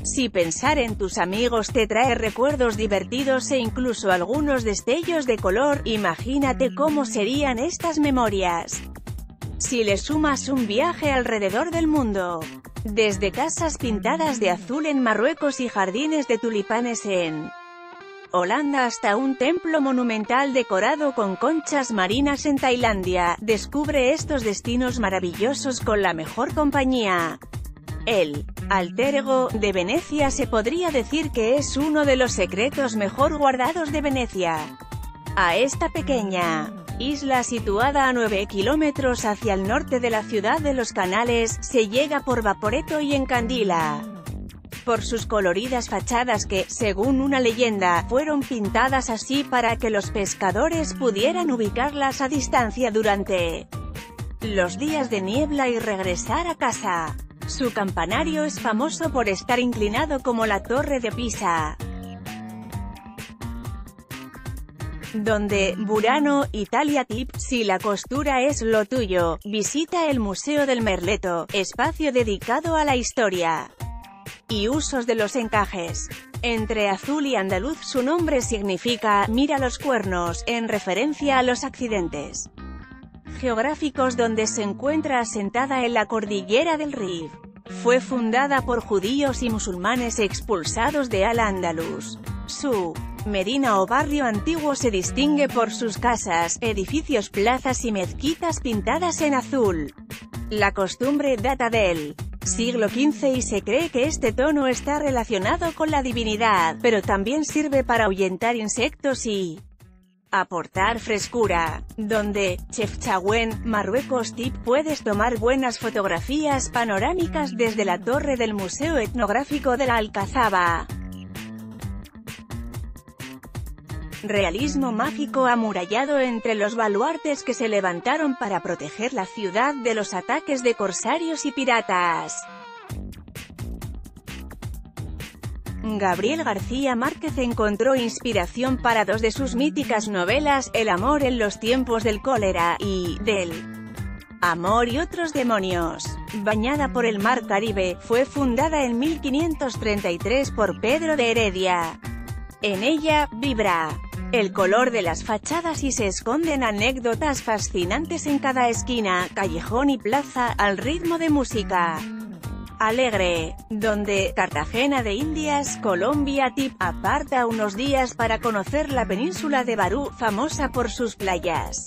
Si pensar en tus amigos te trae recuerdos divertidos e incluso algunos destellos de color, imagínate cómo serían estas memorias si le sumas un viaje alrededor del mundo. Desde casas pintadas de azul en Marruecos y jardines de tulipanes en Holanda hasta un templo monumental decorado con conchas marinas en Tailandia, descubre estos destinos maravillosos con la mejor compañía. El alter ego de Venecia se podría decir que es uno de los secretos mejor guardados de Venecia. A esta pequeña isla situada a 9 kilómetros hacia el norte de la ciudad de Los Canales, se llega por Vaporetto y en Candila. Por sus coloridas fachadas que, según una leyenda, fueron pintadas así para que los pescadores pudieran ubicarlas a distancia durante los días de niebla y regresar a casa. Su campanario es famoso por estar inclinado como la Torre de Pisa. Donde Burano, Italia. Tip: si la costura es lo tuyo, visita el Museo del Merleto, espacio dedicado a la historia y usos de los encajes. Entre azul y andaluz su nombre significa «mira los cuernos», en referencia a los accidentes geográficos donde se encuentra asentada en la cordillera del Rif. Fue fundada por judíos y musulmanes expulsados de Al-Ándalus. Su medina o barrio antiguo se distingue por sus casas, edificios, plazas y mezquitas pintadas en azul. La costumbre data del siglo XV y se cree que este tono está relacionado con la divinidad, pero también sirve para ahuyentar insectos y aportar frescura. Donde Chefchaouen, Marruecos. Tip: puedes tomar buenas fotografías panorámicas desde la torre del Museo Etnográfico de la Alcazaba. Realismo mágico amurallado entre los baluartes que se levantaron para proteger la ciudad de los ataques de corsarios y piratas. Gabriel García Márquez encontró inspiración para dos de sus míticas novelas, El amor en los tiempos del cólera y Del amor y otros demonios. Bañada por el mar Caribe, fue fundada en 1533 por Pedro de Heredia. En ella vibra el color de las fachadas y se esconden anécdotas fascinantes en cada esquina, callejón y plaza, al ritmo de música alegre. Donde Cartagena de Indias, Colombia. Tip: aparta unos días para conocer la península de Barú, famosa por sus playas,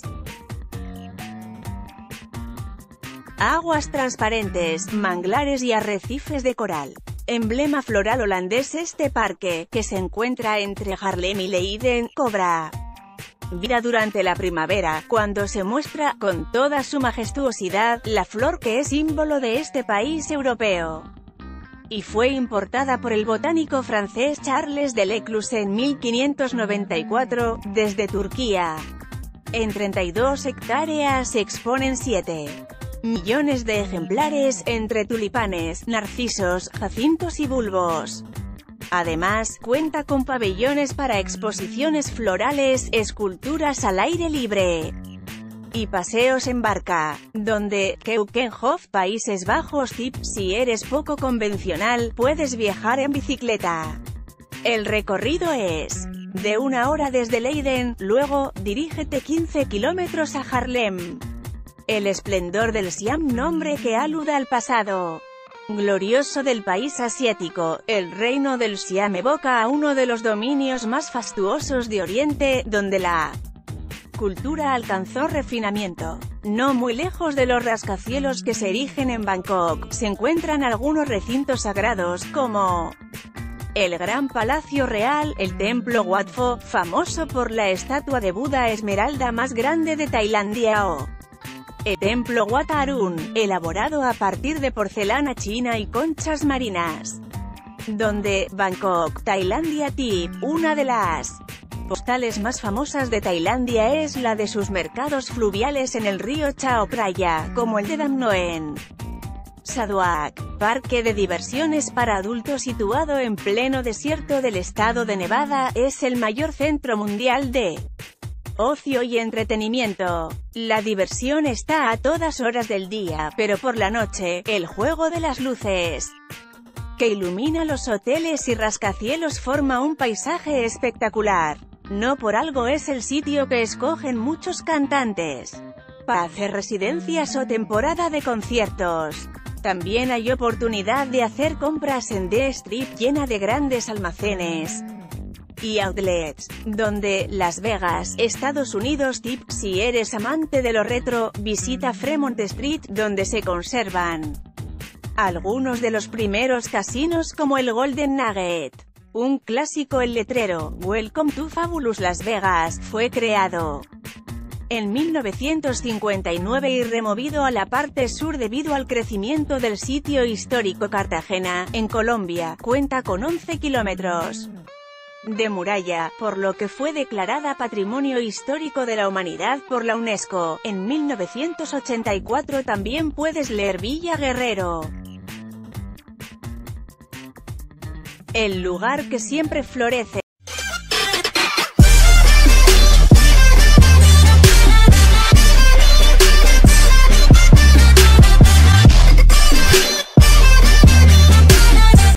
aguas transparentes, manglares y arrecifes de coral. Emblema floral holandés, este parque, que se encuentra entre Haarlem y Leiden, cobra vida durante la primavera, cuando se muestra, con toda su majestuosidad, la flor que es símbolo de este país europeo. Y fue importada por el botánico francés Charles de Leclus en 1594, desde Turquía. En 32 hectáreas se exponen 7 millones de ejemplares, entre tulipanes, narcisos, jacintos y bulbos. Además, cuenta con pabellones para exposiciones florales, esculturas al aire libre y paseos en barca. Donde Keukenhof, Países Bajos. Tip: si eres poco convencional, puedes viajar en bicicleta. El recorrido es de 1 hora desde Leiden, luego, dirígete 15 kilómetros a Haarlem. El esplendor del Siam, nombre que alude al pasado glorioso del país asiático. El reino del Siam evoca a uno de los dominios más fastuosos de Oriente, donde la cultura alcanzó refinamiento. No muy lejos de los rascacielos que se erigen en Bangkok, se encuentran algunos recintos sagrados, como el Gran Palacio Real, el Templo Wat Pho, famoso por la estatua de Buda esmeralda más grande de Tailandia, o el Templo Wat Arun, elaborado a partir de porcelana china y conchas marinas. Donde Bangkok, Tailandia. Tip: una de las postales más famosas de Tailandia es la de sus mercados fluviales en el río Chao Phraya, como el de Dam Noen. Saduak, parque de diversiones para adultos situado en pleno desierto del estado de Nevada, es el mayor centro mundial de ocio y entretenimiento. La diversión está a todas horas del día, pero por la noche, el juego de las luces que ilumina los hoteles y rascacielos, forma un paisaje espectacular. No por algo es el sitio que escogen muchos cantantes para hacer residencias o temporada de conciertos. También hay oportunidad de hacer compras en The Strip, llena de grandes almacenes y outlets, donde Las Vegas, Estados Unidos. Tip: si eres amante de lo retro, visita Fremont Street, donde se conservan algunos de los primeros casinos como el Golden Nugget. Un clásico, el letrero "Welcome to Fabulous Las Vegas" fue creado en 1959 y removido a la parte sur debido al crecimiento del sitio histórico. Cartagena, en Colombia, cuenta con 11 kilómetros de muralla, por lo que fue declarada Patrimonio Histórico de la Humanidad por la UNESCO. En 1984 también puedes leer Villa Guerrero, el lugar que siempre florece.